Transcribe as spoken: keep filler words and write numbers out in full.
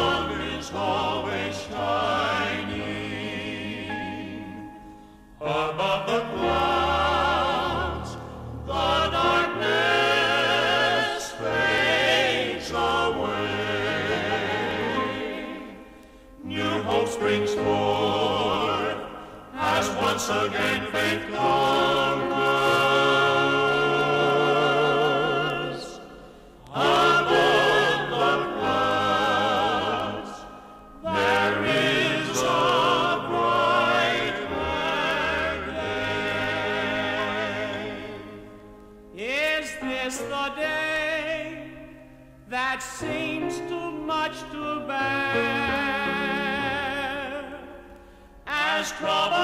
sun is always shining. Above the clouds, the darkness fades away. New hope springs forth as once again faith conquers. Above the clouds, there is a bright day. Is this the day that seems too much to bear? As trouble